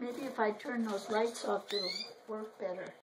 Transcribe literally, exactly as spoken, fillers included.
Maybe if I turn those lights off, it'll work better.